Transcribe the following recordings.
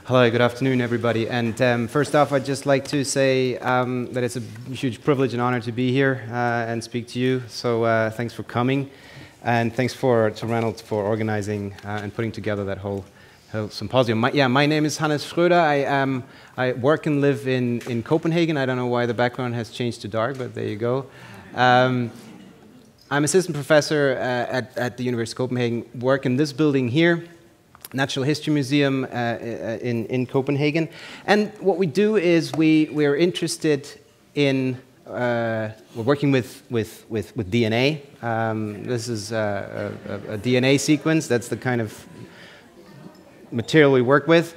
Hello, good afternoon, everybody. And first off, I'd just like to say that it's a huge privilege and honor to be here and speak to you. So thanks for coming, and thanks to Reynolds for organizing and putting together that whole symposium. My name is Hannes Schroeder. I work and live in Copenhagen. I don't know why the background has changed to dark, but there you go. I'm assistant professor at the University of Copenhagen, work in this building here, Natural History Museum in Copenhagen. And what we do is we're interested in, we're working with DNA. This is a DNA sequence. That's the kind of material we work with.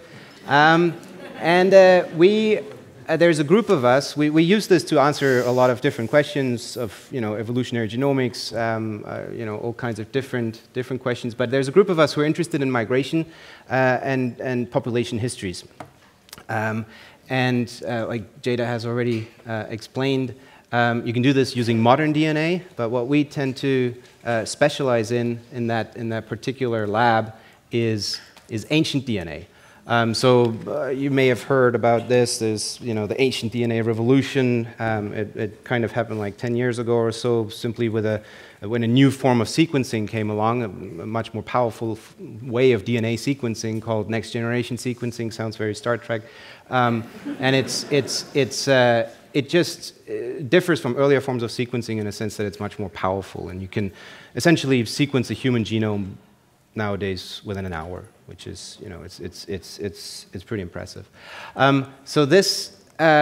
There's a group of us. We use this to answer a lot of different questions of, evolutionary genomics, all kinds of different questions. But there's a group of us who are interested in migration and population histories. Like Jada has already explained, you can do this using modern DNA. But what we tend to specialize in that particular lab is ancient DNA. You may have heard about this. There's, the ancient DNA revolution. It kind of happened like 10 years ago or so, simply when a new form of sequencing came along, a much more powerful way of DNA sequencing called next generation sequencing. Sounds very Star Trek, and it just differs from earlier forms of sequencing in a sense that it's much more powerful, and you can essentially sequence a human genome nowadays within an hour, which is, it's pretty impressive. So this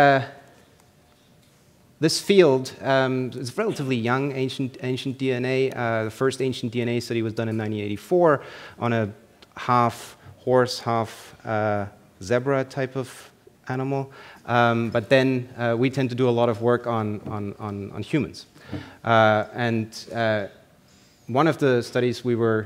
field is relatively young, ancient DNA. The first ancient DNA study was done in 1984 on a half horse, half zebra type of animal. But then we tend to do a lot of work on humans. One of the studies we were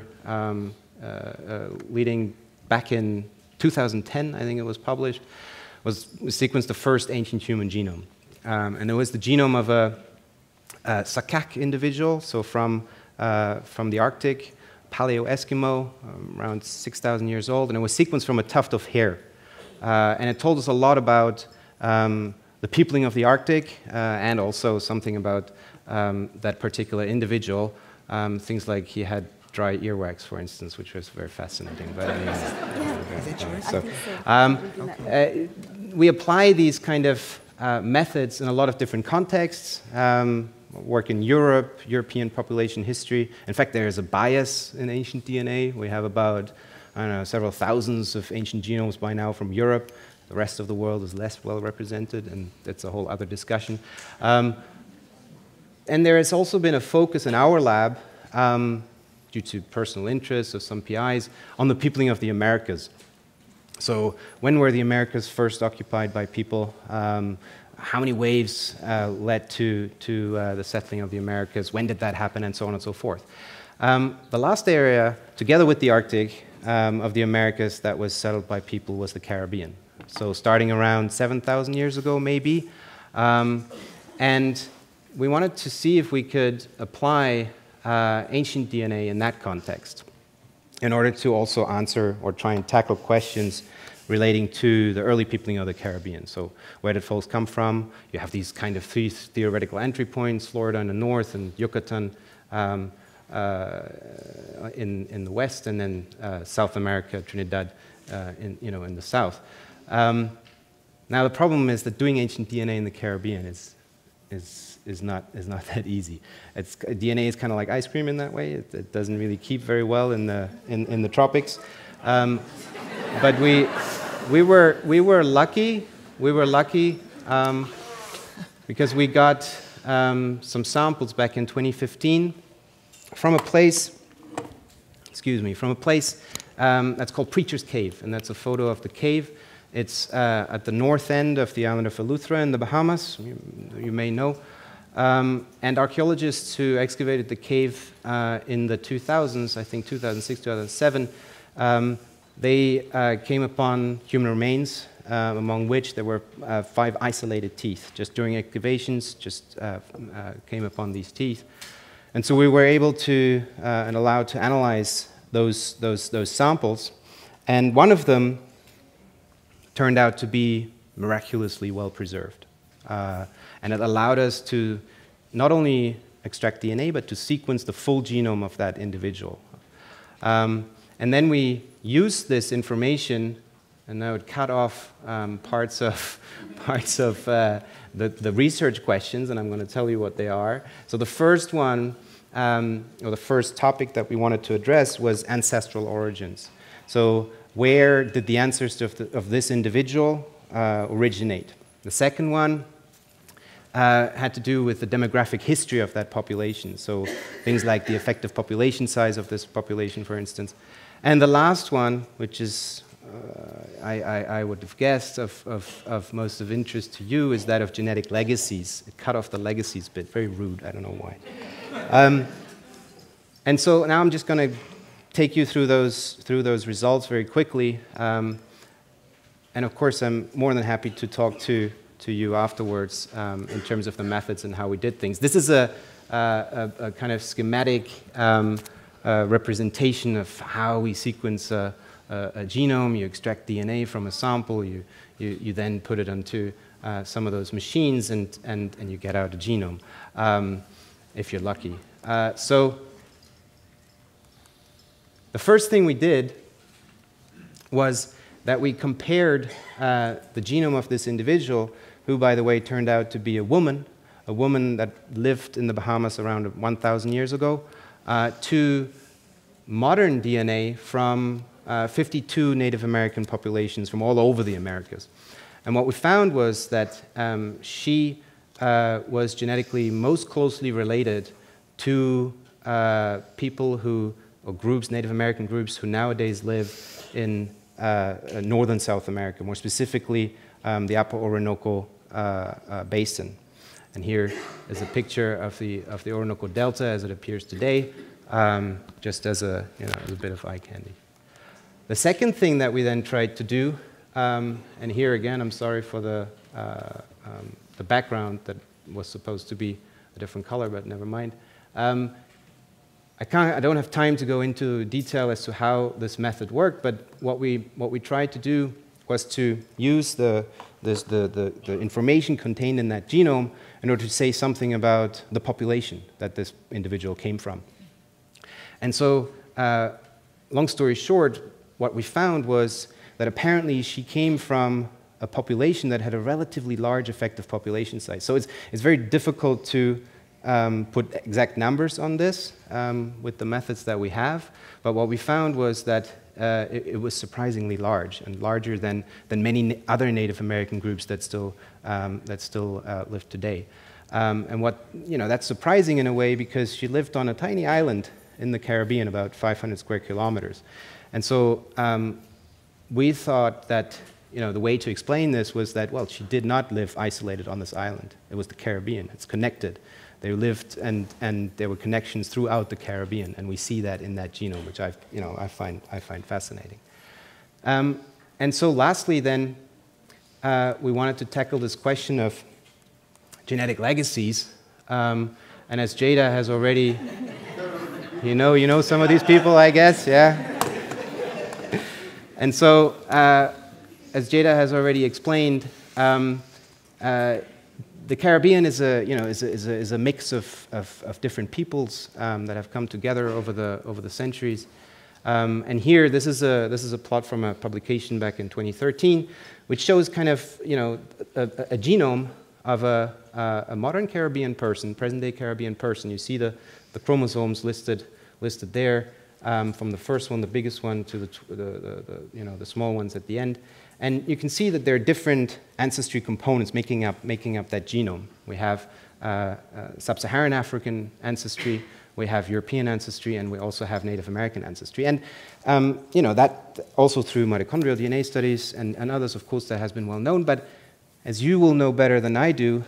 leading back in 2010, I think it was published, was we sequenced the first ancient human genome. And it was the genome of a Sakak individual, so from the Arctic, Paleo-Eskimo, around 6,000 years old, and it was sequenced from a tuft of hair. And it told us a lot about the peopling of the Arctic, and also something about that particular individual. Things like he had dry earwax, for instance, which was very fascinating. But anyway, Is it yours? so, we apply these kind of methods in a lot of different contexts. Work in Europe, European population history. In fact, there is a bias in ancient DNA. We have about, several thousands of ancient genomes by now from Europe. The rest of the world is less well represented, and that's a whole other discussion. And there has also been a focus in our lab, due to personal interests of some PIs, on the peopling of the Americas. So when were the Americas first occupied by people? How many waves led to the settling of the Americas? When did that happen? And so on and so forth. The last area, together with the Arctic, of the Americas that was settled by people was the Caribbean. So starting around 7,000 years ago, maybe. And we wanted to see if we could apply ancient DNA in that context in order to also answer or try and tackle questions relating to the early peopling of the Caribbean. So where did folks come from? You have these kind of three theoretical entry points, Florida in the north and Yucatan in the west, and then South America, Trinidad in the south. Now the problem is that doing ancient DNA in the Caribbean is not that easy. DNA is kind of like ice cream in that way. It doesn't really keep very well in the tropics. But we were lucky. Because we got some samples back in 2015 from a place. That's called Preacher's Cave, and that's a photo of the cave. It's at the north end of the island of Eleuthera in the Bahamas, you may know. And archaeologists who excavated the cave in the 2000s, I think 2006, 2007, they came upon human remains, among which there were 5 isolated teeth. Just during excavations, came upon these teeth. And so we were able to and allowed to analyze those samples. And one of them turned out to be miraculously well preserved. And it allowed us to not only extract DNA, but to sequence the full genome of that individual. And then we used this information, and I would cut off parts of the research questions, and I'm going to tell you what they are. So the first one, or the first topic that we wanted to address was ancestral origins. So where did the ancestors of this individual originate? The second one had to do with the demographic history of that population, so things like the effective population size of this population, for instance. And the last one, which is, I would have guessed, of most of interest to you, is that of genetic legacies. It cut off the legacies bit, very rude, I don't know why. And so now I'm just going to take you through those results very quickly. And of course, I'm more than happy to talk to you afterwards in terms of the methods and how we did things. This is a kind of schematic representation of how we sequence a genome. You extract DNA from a sample, you then put it onto some of those machines, and you get out a genome, if you're lucky. So the first thing we did was that we compared the genome of this individual, who, by the way, turned out to be a woman that lived in the Bahamas around 1,000 years ago, to modern DNA from 52 Native American populations from all over the Americas. And what we found was that she was genetically most closely related to people who, or groups, Native American groups, who nowadays live in northern South America, more specifically the Upper Orinoco Basin. And here is a picture of the Orinoco Delta as it appears today, just as a bit of eye candy. The second thing that we then tried to do, and here again, I'm sorry for the background that was supposed to be a different color, but never mind. I don't have time to go into detail as to how this method worked, but what we tried to do was to use the information contained in that genome in order to say something about the population that this individual came from. And so, long story short, what we found was that apparently she came from a population that had a relatively large effective population size. So it's very difficult to put exact numbers on this with the methods that we have, but what we found was that it was surprisingly large, and larger than many other Native American groups that still live today. And that's surprising in a way, because she lived on a tiny island in the Caribbean, about 500 square kilometers. And so we thought that the way to explain this was that, well, she did not live isolated on this island. It was the Caribbean. It's connected. They lived, and there were connections throughout the Caribbean, and we see that in that genome, which I find fascinating. And so, lastly, then, we wanted to tackle this question of genetic legacies. And as Jada has already, you know some of these people, I guess, yeah. And so, as Jada has already explained, the Caribbean is a mix of different peoples that have come together over the centuries. And here, this is a plot from a publication back in 2013, which shows kind of a genome of a modern Caribbean person, present-day Caribbean person. You see the chromosomes listed there, from the first one, the biggest one, to the small ones at the end. And you can see that there are different ancestry components making up that genome. We have sub-Saharan African ancestry, we have European ancestry, and we also have Native American ancestry. And that also through mitochondrial DNA studies and others, of course, that has been well known. But as you will know better than I do,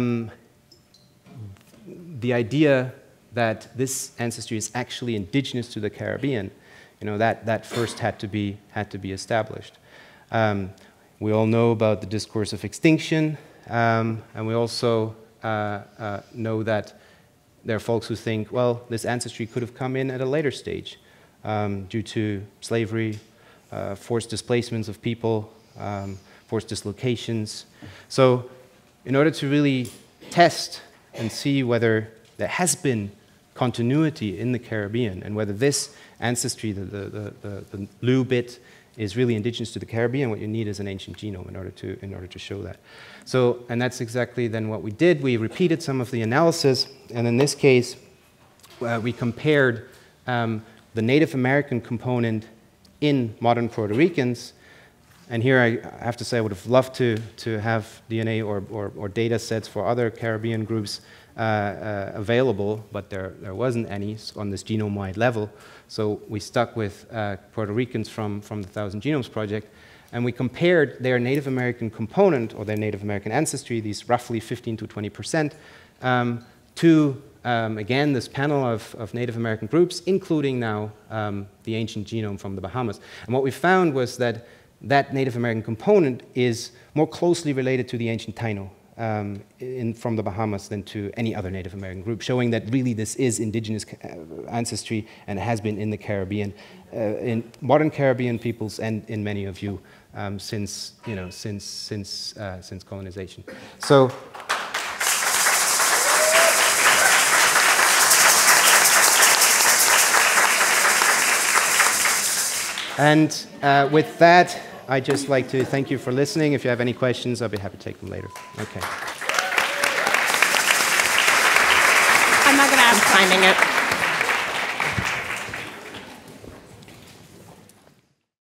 the idea that this ancestry is actually indigenous to the Caribbean, that first had to be established. We all know about the discourse of extinction, and we also know that there are folks who think, well, this ancestry could have come in at a later stage due to slavery, forced displacements of people forced dislocations. So in order to really test and see whether there has been continuity in the Caribbean and whether this ancestry, the blue bit, is really indigenous to the Caribbean, what you need is an ancient genome in order to show that. So, and that's exactly then what we did. We repeated some of the analysis, and in this case, we compared the Native American component in modern Puerto Ricans. And here I have to say I would have loved to have DNA or data sets for other Caribbean groups available, but there wasn't any on this genome-wide level. So we stuck with Puerto Ricans from the Thousand Genomes Project, and we compared their Native American component, or their Native American ancestry, these roughly 15 to 20%, to, again, this panel of Native American groups, including now the ancient genome from the Bahamas. And what we found was that that Native American component is more closely related to the ancient Taíno from the Bahamas than to any other Native American group, showing that really this is indigenous ancestry and has been in the Caribbean, in modern Caribbean peoples and in many of you since colonization. So. And with that, I'd just like to thank you for listening. If you have any questions, I'll be happy to take them later. Okay. I'm not going to ask timing it.